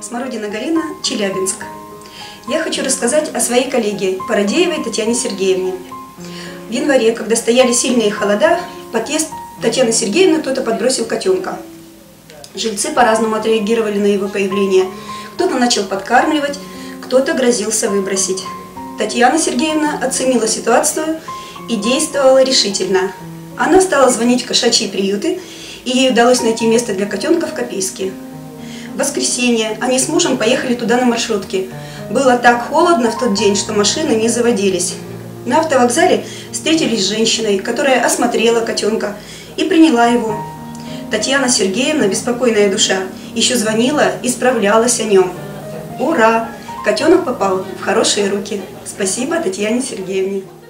Смородина Галина, Челябинск. Я хочу рассказать о своей коллеге Парадеевой Татьяне Сергеевне. В январе, когда стояли сильные холода, в подъезд Татьяны Сергеевны кто-то подбросил котенка. Жильцы по-разному отреагировали на его появление. Кто-то начал подкармливать, кто-то грозился выбросить. Татьяна Сергеевна оценила ситуацию и действовала решительно. Она стала звонить в кошачьи приюты, и ей удалось найти место для котенка в Копейске. В воскресенье они с мужем поехали туда на маршрутке. Было так холодно в тот день, что машины не заводились. На автовокзале встретились с женщиной, которая осмотрела котенка и приняла его. Татьяна Сергеевна, беспокойная душа, еще звонила и справлялась о нем. Ура! Котенок попал в хорошие руки. Спасибо Татьяне Сергеевне.